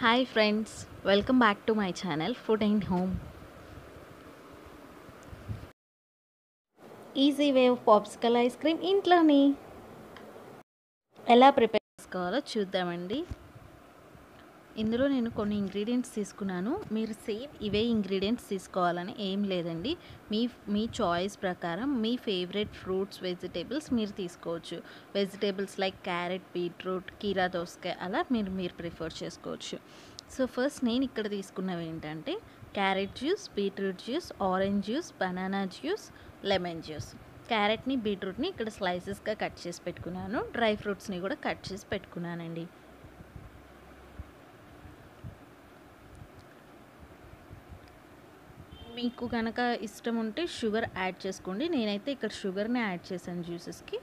Hi friends, welcome back to my channel Food and Home. Easy way of popsicle ice cream ఇంట్లోని ఎలా prepare చేసుకోవాలో చూద్దామండి. ఇందులో నేను కొన్ని ఇంగ్రీడియంట్స్ తీసుకున్నాను. మీరు సేమ్ ఇవే ఇంగ్రీడియంట్స్ తీసుకోవాలని ఏం లేదండి. మీ చాయిస్ ప్రకారం మీ ఫేవరెట్ ఫ్రూట్స్, వెజిటేబుల్స్ మీరు తీసుకోవచ్చు. వెజిటేబుల్స్ లైక్ క్యారెట్, బీట్రూట్, కీరా దోసకాయ అలా మీరు ప్రిఫర్ చేసుకోవచ్చు. సో ఫస్ట్ నేను ఇక్కడ తీసుకున్నవి ఏంటంటే carrot juice, beetroot juice, orange juice, banana juice, lemon juice. క్యారెట్ని, బీట్రూట్ని ఇక్కడ స్లైసెస్గా కట్ చేసి పెట్టుకున్నాను. డ్రై ఫ్రూట్స్ని కూడా కట్ చేసి పెట్టుకున్నానండి. మీకు కనుక ఇష్టం ఉంటే షుగర్ యాడ్ చేసుకోండి. నేనైతే ఇక్కడ షుగర్ని యాడ్ చేశాను జ్యూసెస్కి.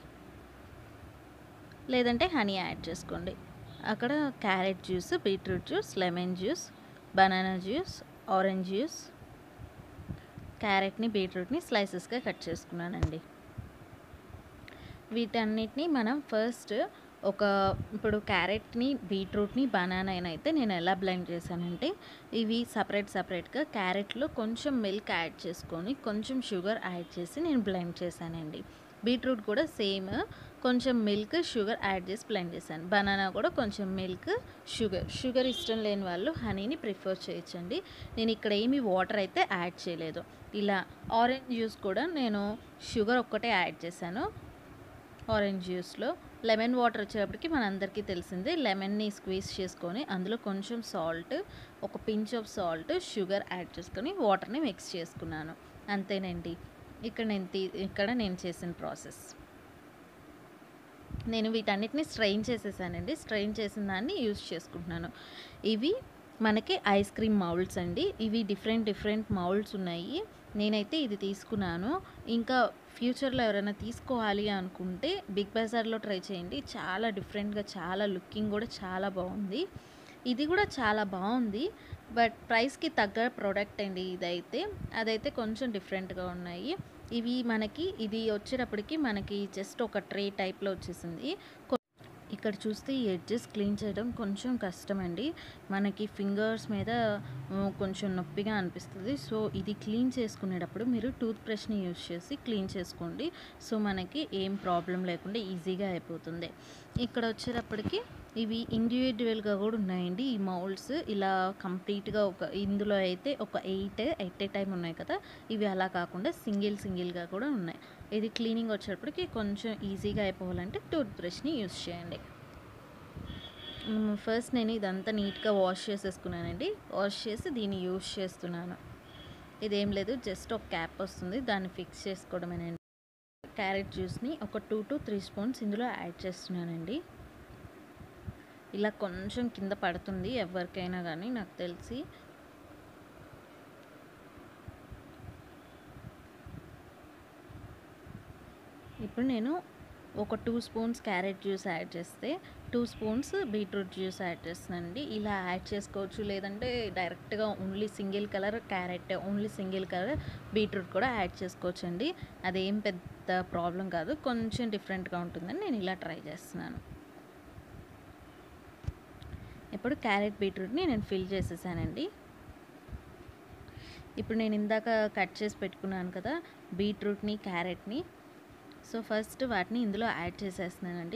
లేదంటే హనీ యాడ్ చేసుకోండి. అక్కడ carrot juice, beetroot juice, lemon juice, banana juice, orange juice, క్యారెట్ని, బీట్రూట్ని స్లైసెస్గా కట్ చేసుకున్నానండి. వీటన్నిటిని మనం ఫస్ట్ ఇప్పుడు క్యారెట్ని, బీట్రూట్ని, బనానాని అయితే నేను ఎలా బ్లెండ్ చేశానంటే ఇవి సపరేట్గా క్యారెట్లో కొంచెం మిల్క్ యాడ్ చేసుకొని కొంచెం షుగర్ యాడ్ చేసి నేను బ్లెండ్ చేశానండి. బీట్రూట్ కూడా సేమ్ కొంచెం మిల్క్, షుగర్ యాడ్ చేసి బ్లెండ్ చేశాను. బనానా కూడా కొంచెం మిల్క్, షుగర్ ఇష్టం లేని వాళ్ళు హనీని ప్రిఫర్ చేయొచ్చండి. నేను ఇక్కడ ఏమి వాటర్ అయితే యాడ్ చేయలేదు. ఇలా ఆరెంజ్ జ్యూస్ కూడా నేను షుగర్ ఒక్కటే యాడ్ చేశాను. ఆరెంజ్ జ్యూస్లో లెమన్ వాటర్ వచ్చేటప్పటికి మనందరికీ తెలిసిందే. లెమన్ని స్క్వీజ్ చేసుకొని అందులో కొంచెం సాల్ట్, ఒక pinch of salt, sugar add చేసుకొని వాటర్ని మిక్స్ చేసుకున్నాను. అంతేనండి ఇక్కడ నేను చేసిన ప్రాసెస్. నేను వీటన్నిటిని స్ట్రెయిన్ చేసేసానండి. స్ట్రెయిన్ చేసిన దాన్ని యూజ్ చేసుకుంటున్నాను. ఇవి మనకి ఐస్ క్రీమ్ మౌల్డ్స్ అండి. ఇవి డిఫరెంట్ మౌల్డ్స్ ఉన్నాయి. నేనైతే ఇది తీసుకున్నాను. ఇంకా ఫ్యూచర్లో ఎవరైనా తీసుకోవాలి అనుకుంటే బిగ్ బజార్లో ట్రై చేయండి. చాలా డిఫరెంట్గా, చాలా లుకింగ్ కూడా చాలా బాగుంది. ఇది కూడా చాలా బాగుంది. బట్ ప్రైస్కి తగ్గ ప్రోడక్ట్ అండి అదైతే కొంచెం డిఫరెంట్గా ఉన్నాయి. ఇది వచ్చేటప్పటికి మనకి జస్ట్ ఒక ట్రే టైప్లో వచ్చేసింది. ఇక్కడ చూస్తే ఈ ఎడ్జెస్ క్లీన్ చేయడం కొంచెం కష్టమండి. మనకి ఫింగర్స్ మీద కొంచెం నొప్పిగా అనిపిస్తుంది. సో ఇది క్లీన్ చేసుకునేటప్పుడు మీరు టూత్ బ్రష్ని యూజ్ చేసి క్లీన్ చేసుకోండి. సో మనకి ఏం ప్రాబ్లం లేకుండా ఈజీగా అయిపోతుంది. ఇక్కడ వచ్చేటప్పటికి ఇవి ఇండివిజువల్గా కూడా ఉన్నాయండి. ఈ మౌల్డ్స్ ఇలా కంప్లీట్గా ఇందులో అయితే ఒక 8 టైం ఉన్నాయి కదా. ఇవి అలా కాకుండా సింగిల్గా కూడా ఉన్నాయి. ఇది క్లీనింగ్ వచ్చేటప్పటికి కొంచెం ఈజీగా అయిపోవాలంటే టూత్ బ్రష్ని యూజ్ చేయండి. ఫస్ట్ నేను ఇదంతా నీట్గా వాష్ చేసేసుకున్నానండి. వాష్ చేసి దీన్ని యూజ్ చేస్తున్నాను. ఇదేం లేదు, జస్ట్ ఒక క్యాప్ వస్తుంది, దాన్ని ఫిక్స్ చేసుకోవడమేనండి. క్యారెట్ జ్యూస్ని ఒక 2 to 3 స్పూన్స్ ఇందులో యాడ్ చేస్తున్నానండి. ఇలా కొంచెం కింద పడుతుంది ఎవరికైనా కానీ, నాకు తెలిసి. ఇప్పుడు నేను ఒక 2 స్పూన్స్ క్యారెట్ జ్యూస్ యాడ్ చేస్తే 2 స్పూన్స్ బీట్రూట్ జ్యూస్ యాడ్ చేస్తున్నానండి. ఇలా యాడ్ చేసుకోవచ్చు. లేదంటే డైరెక్ట్గా only single colour carrot, only single colour beetroot కూడా యాడ్ చేసుకోవచ్చండి. అదేం పెద్ద ప్రాబ్లం కాదు. కొంచెం డిఫరెంట్గా ఉంటుందని నేను ఇలా ట్రై చేస్తున్నాను. ఇప్పుడు క్యారెట్, బీట్రూట్ని నేను ఫిల్ చేసేసానండి. ఇప్పుడు నేను ఇందాక కట్ చేసి పెట్టుకున్నాను కదా బీట్రూట్ని, క్యారెట్ని. సో ఫస్ట్ వాటిని ఇందులో యాడ్ చేసేస్తున్నానండి.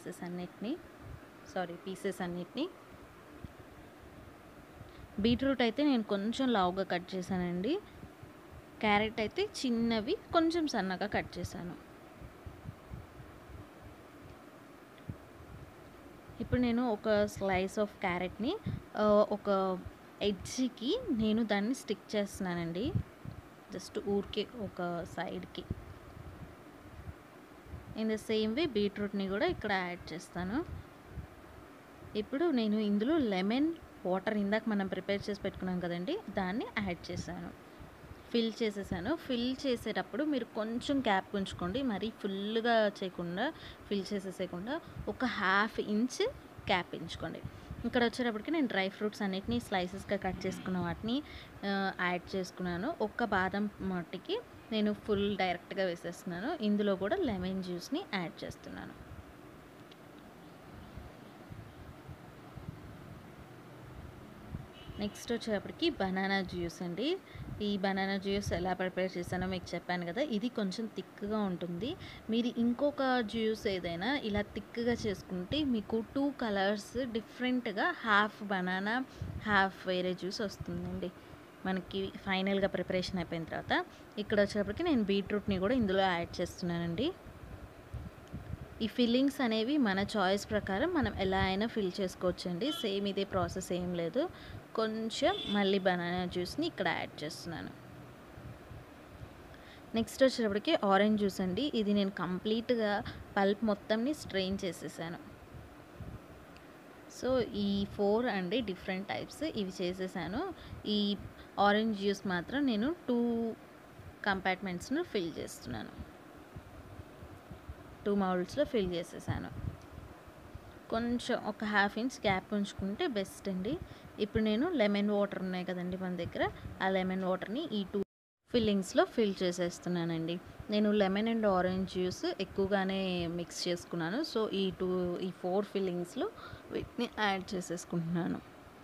పీసెస్ అన్నిటిని. బీట్రూట్ అయితే నేను కొంచెం లావుగా కట్ చేశానండి. క్యారెట్ అయితే చిన్నవి కొంచెం సన్నగా కట్ చేశాను. ఇప్పుడు నేను ఒక స్లైస్ ఆఫ్ క్యారెట్ని ఒక ఎడ్జ్కి నేను దాన్ని స్టిక్ చేస్తున్నానండి. జస్ట్ ఊరికే ఒక సైడ్కి. ఇన్ ద సేమ్ వే బీట్రూట్ని కూడా ఇక్కడ యాడ్ చేస్తాను. ఇప్పుడు నేను ఇందులో లెమన్ వాటర్ ఇందాక మనం ప్రిపేర్ చేసి పెట్టుకున్నాం కదండి, దాన్ని యాడ్ చేశాను. ఫిల్ చేసేసాను. ఫిల్ చేసేటప్పుడు మీరు కొంచెం గ్యాప్ ఉంచుకోండి. మరీ ఫుల్గా ఫిల్ చేసేసేయకుండా ఒక 1/2 ఇంచ్ గ్యాప్ ఉంచుకోండి. ఇక్కడ వచ్చేటప్పటికి నేను డ్రై ఫ్రూట్స్ అన్నిటినీ స్లైసెస్గా కట్ చేసుకున్న వాటిని యాడ్ చేసుకున్నాను. ఒక్క బాదం మట్టికి నేను ఫుల్ డైరెక్ట్గా వేసేస్తున్నాను. ఇందులో కూడా లెమన్ జ్యూస్ని యాడ్ చేస్తున్నాను. నెక్స్ట్ వచ్చేటప్పటికి బనానా జ్యూస్ అండి. ఈ బనానా జ్యూస్ ఎలా ప్రిపేర్ చేశానో మీకు చెప్పాను కదా, ఇది కొంచెం థిక్‌గా ఉంటుంది. మీరు ఇంకొక జ్యూస్ ఏదైనా ఇలా థిక్‌గా చేసుకుంటే మీకు 2 కలర్స్ డిఫరెంట్‌గా హాఫ్ బనానా, హాఫ్ వేరే జ్యూస్ వస్తుందండి. మనకి ఫైనల్‌గా ప్రిపరేషన్ అయిపోయిన తర్వాత ఇక్కడ వచ్చేటప్పటికి నేను బీట్రూట్‌ని కూడా ఇందులో యాడ్ చేస్తున్నానండి. ఈ ఫిల్లింగ్స్ అనేవి మన చాయిస్ ప్రకారం మనం ఎలా అయినా ఫిల్ చేసుకోవచ్చండి. సేమ్ ఇదే ప్రాసెస్ ఏం లేదు. కొంచెం మళ్ళీ బనానా జ్యూస్‌ని ఇక్కడ యాడ్ చేస్తున్నాను. నెక్స్ట్ వచ్చేటప్పటికి ఆరెంజ్ జ్యూస్ అండి. ఇది నేను కంప్లీట్‌గా పల్ప్ మొత్తంని స్ట్రెయిన్ చేసేసాను. సో, ఈ 4 అండి డిఫరెంట్ టైప్స్ ఇవి చేసేసాను. ఈ ఆరెంజ్ జ్యూస్ మాత్రం నేను 2 కంపార్ట్మెంట్స్‌ను ఫిల్ చేస్తున్నాను. 2 మౌల్డ్స్‌లో ఫిల్ చేసేసాను. కొంచెం ఒక హాఫ్ ఇంచ్ గ్యాప్ ఉంచుకుంటే బెస్ట్ అండి. ఇప్పుడు నేను లెమన్ వాటర్ ఉన్నాయి కదండి మన దగ్గర, ఆ లెమన్ వాటర్ని ఈ 2 ఫిల్లింగ్స్లో ఫిల్ చేసేస్తున్నానండి. నేను లెమన్ అండ్ ఆరెంజ్ జ్యూస్ ఎక్కువగానే మిక్స్ చేసుకున్నాను. సో ఈ 4 ఫిల్లింగ్స్లో వీటిని యాడ్ చేసేసుకుంటున్నాను.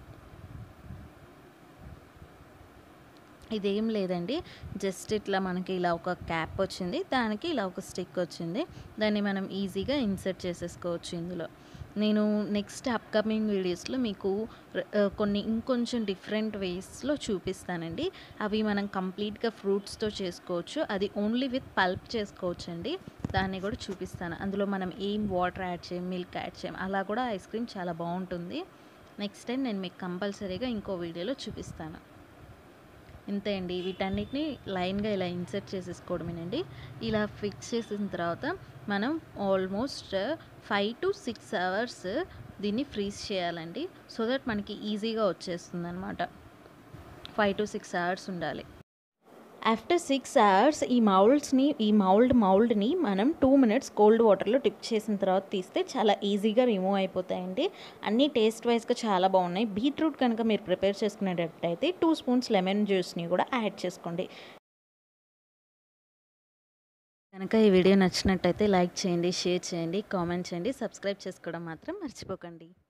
ఇదేం లేదండి, జస్ట్ ఇట్లా మనకి ఇలా ఒక క్యాప్ వచ్చింది, దానికి ఇలా ఒక స్టిక్ వచ్చింది. దాన్ని మనం ఈజీగా ఇన్సర్ట్ చేసేసుకోవచ్చు ఇందులో. నేను నెక్స్ట్ అప్కమింగ్ వీడియోస్లో మీకు కొన్ని ఇంకొంచెం డిఫరెంట్ వేస్లో చూపిస్తానండి. అవి మనం కంప్లీట్గా ఫ్రూట్స్తో చేసుకోవచ్చు, అది ఓన్లీ విత్ పల్ప్ చేసుకోవచ్చు అండి. దాన్ని కూడా చూపిస్తాను. అందులో మనం ఏం వాటర్ యాడ్ చేయం, మిల్క్ యాడ్ చేయం, అలా కూడా ఐస్ క్రీమ్ చాలా బాగుంటుంది. నెక్స్ట్ టైం నేను మీకు కంపల్సరీగా ఇంకో వీడియోలో చూపిస్తాను. ఇంతే అండి, వీటన్నిటిని లైన్గా ఇలా ఇన్సర్ట్ చేసేసుకోవడమేనండి. ఇలా ఫిక్స్ చేసిన తర్వాత మనం ఆల్మోస్ట్ 5 to 6 అవర్స్ దీన్ని ఫ్రీజ్ చేయాలండి. సో దట్ మనకి ఈజీగా వచ్చేస్తుంది అనమాట. 5 to 6 అవర్స్ ఉండాలి. ఆఫ్టర్ 6 అవర్స్ ఈ మౌల్డ్ని మనం 2 మినిట్స్ కోల్డ్ వాటర్లో డిప్ చేసిన తర్వాత తీస్తే చాలా ఈజీగా రిమూవ్ అయిపోతాయండి. అన్నీ టేస్ట్ వైజ్గా చాలా బాగున్నాయి. బీట్రూట్ కనుక మీరు ప్రిపేర్ చేసుకునేటట్టయితే 2 స్పూన్స్ లెమన్ జ్యూస్ని కూడా యాడ్ చేసుకోండి. కనుక ఈ వీడియో నచ్చినట్టయితే లైక్ చేయండి, షేర్ చేయండి, కామెంట్ చేయండి, సబ్స్క్రైబ్ చేసుకోవడం మాత్రం మర్చిపోకండి.